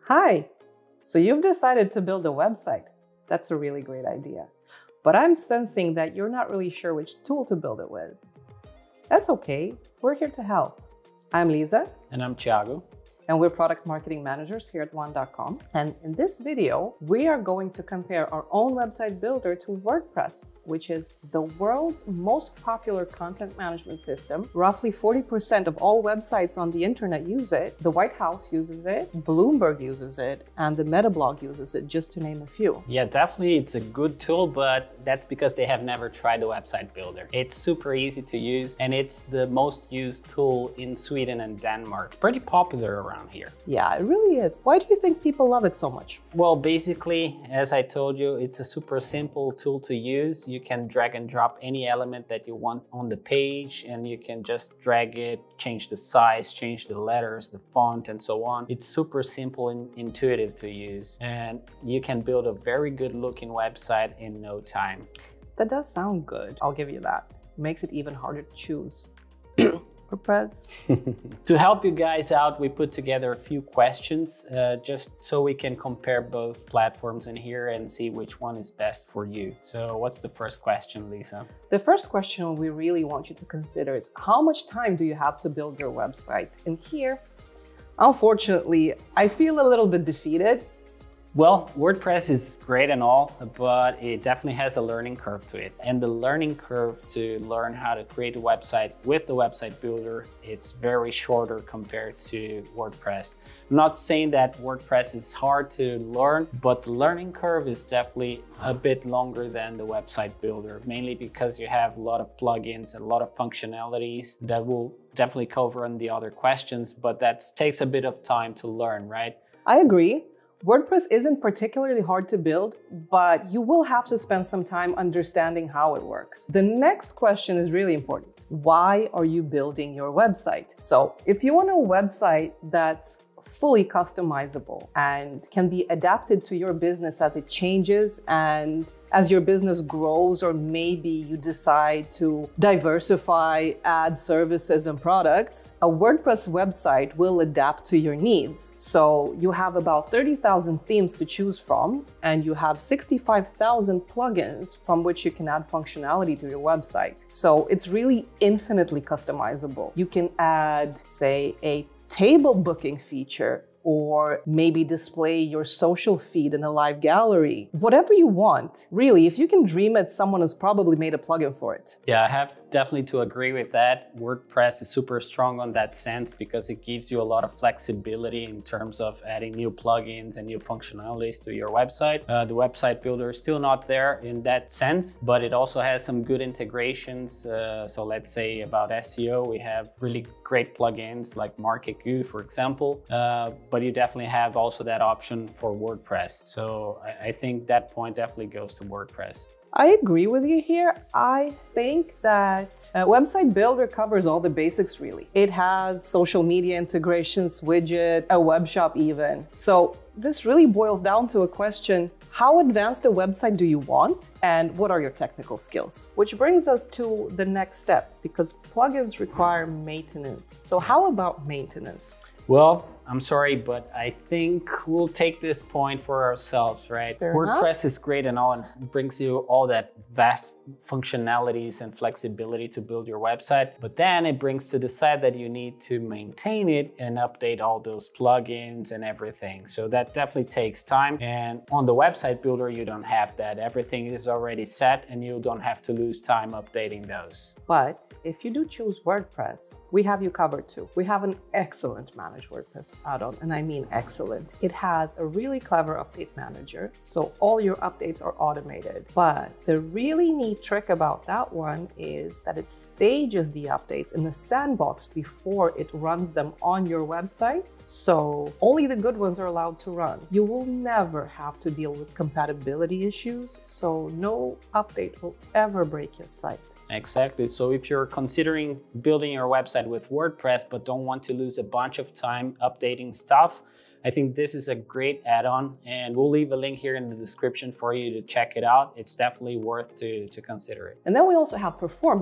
Hi! So you've decided to build a website. That's a really great idea. But I'm sensing that you're not really sure which tool to build it with. That's okay. We're here to help. I'm Lisa. And I'm Thiago. And we're product marketing managers here at One.com. And in this video, we are going to compare our own website builder to WordPress, which is the world's most popular content management system. Roughly 40% of all websites on the internet use it. The White House uses it, Bloomberg uses it, and the Metablog uses it, just to name a few. Yeah, definitely it's a good tool, but that's because they have never tried the website builder. It's super easy to use and it's the most used tool in Sweden and Denmark. It's pretty popular around here. Yeah, it really is. Why do you think people love it so much? Well, basically, as I told you, it's a super simple tool to use. You can drag and drop any element that you want on the page and you can just drag it, change the size, change the letters, the font, and so on. It's super simple and intuitive to use, and you can build a very good looking website in no time. That does sound good. I'll give you that. Makes it even harder to choose. WordPress. To help you guys out, we put together a few questions just so we can compare both platforms in here and see which one is best for you. So what's the first question, Lisa? The first question we really want you to consider is how much time do you have to build your website? And here, unfortunately, I feel a little bit defeated. Well, WordPress is great and all, but it definitely has a learning curve to it. And the learning curve to learn how to create a website with the website builder, it's very shorter compared to WordPress. I'm not saying that WordPress is hard to learn, but the learning curve is definitely a bit longer than the website builder, mainly because you have a lot of plugins and a lot of functionalities that we'll definitely cover in the other questions, but that takes a bit of time to learn, right? I agree. WordPress isn't particularly hard to build, but you will have to spend some time understanding how it works. The next question is really important. Why are you building your website? So if you want a website that's fully customizable and can be adapted to your business as it changes and as your business grows, or maybe you decide to diversify, add services and products, a WordPress website will adapt to your needs. So you have about 30,000 themes to choose from, and you have 65,000 plugins from which you can add functionality to your website. So it's really infinitely customizable. You can add, say, a table booking feature, or maybe display your social feed in a live gallery. Whatever you want. Really, if you can dream it, someone has probably made a plugin for it. Yeah, I have definitely to agree with that. WordPress is super strong on that sense because it gives you a lot of flexibility in terms of adding new plugins and new functionalities to your website. The website builder is still not there in that sense, but it also has some good integrations. So let's say about SEO, we have really great plugins like Market Goo, for example. But you definitely have also that option for WordPress. So I think that point definitely goes to WordPress. I agree with you here. I think that a website builder covers all the basics really. It has social media integrations, widget, a web shop even. So this really boils down to a question: how advanced a website do you want? And what are your technical skills? Which brings us to the next step, because plugins require maintenance. So how about maintenance? Well, I'm sorry, but I think we'll take this point for ourselves, right? Fair WordPress enough. is great and all, and brings you all that vast functionalities and flexibility to build your website. But then it brings to the side that you need to maintain it and update all those plugins and everything. So that definitely takes time. And on the website builder, you don't have that. Everything is already set and you don't have to lose time updating those. But if you do choose WordPress, we have you covered too. We have an excellent managed WordPress add-on, and I mean excellent. It has a really clever update manager, so all your updates are automated. But the really neat trick about that one is that it stages the updates in the sandbox before it runs them on your website. So only the good ones are allowed to run. You will never have to deal with compatibility issues, so no update will ever break your site. Exactly. So if you're considering building your website with WordPress but don't want to lose a bunch of time updating stuff, I think this is a great add-on, and we'll leave a link here in the description for you to check it out. It's definitely worth to consider it. And then we also have performance.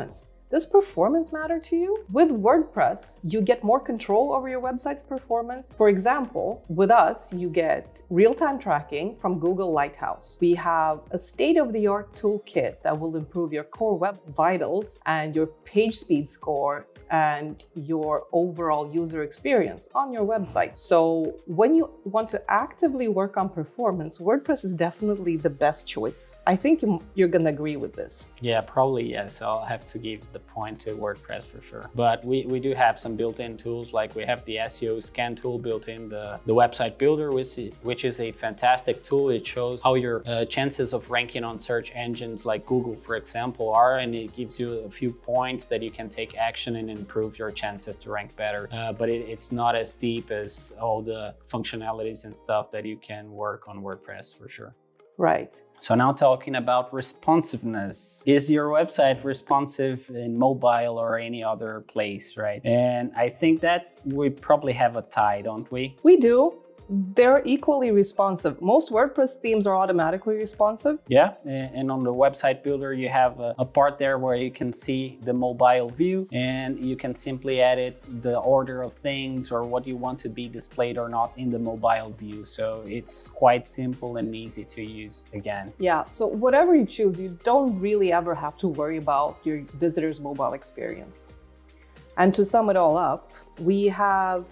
Does performance matter to you? With WordPress, you get more control over your website's performance. For example, with us, you get real-time tracking from Google Lighthouse. We have a state-of-the-art toolkit that will improve your core web vitals and your page speed score and your overall user experience on your website. So when you want to actively work on performance, WordPress is definitely the best choice. I think you're gonna agree with this. Yeah, probably yes. I'll have to give the point to WordPress for sure. But we do have some built-in tools, like we have the SEO scan tool built in the website builder, which is a fantastic tool. It shows how your chances of ranking on search engines like Google, for example, are, and it gives you a few points that you can take action and improve your chances to rank better. But it's not as deep as all the functionalities and stuff that you can work on WordPress for sure. Right. So now talking about responsiveness. Is your website responsive in mobile or any other place, right? And I think that we probably have a tie, don't we? We do. They're equally responsive. Most WordPress themes are automatically responsive. Yeah, and on the website builder, you have a part there where you can see the mobile view, and you can simply edit the order of things or what you want to be displayed or not in the mobile view. So it's quite simple and easy to use again. Yeah, so whatever you choose, you don't really ever have to worry about your visitor's mobile experience. And to sum it all up, we have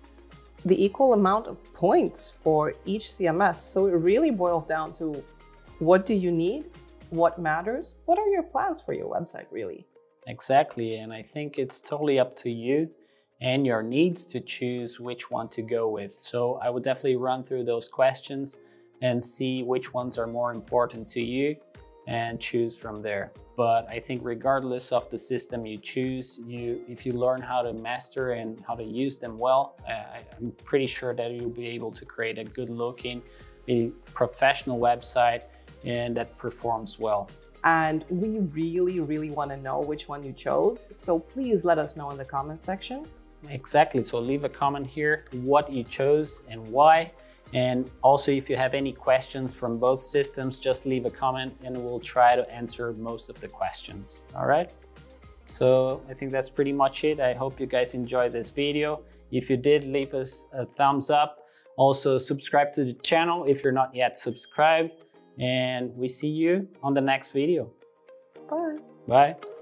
the equal amount of points for each CMS. So it really boils down to, what do you need? What matters? What are your plans for your website, really? Exactly, and I think it's totally up to you and your needs to choose which one to go with. So I would definitely run through those questions and see which ones are more important to you and choose from there. But I think regardless of the system you choose, if you learn how to master and how to use them well, I'm pretty sure that you'll be able to create a good looking, a professional website and that performs well. And we really want to know which one you chose. So please let us know in the comment section. Exactly, so leave a comment here what you chose and why. And also, if you have any questions from both systems, just leave a comment and we'll try to answer most of the questions. All right. So I think that's pretty much it. I hope you guys enjoyed this video. If you did, leave us a thumbs up. Also, subscribe to the channel if you're not yet subscribed. And we see you on the next video. Bye. Bye.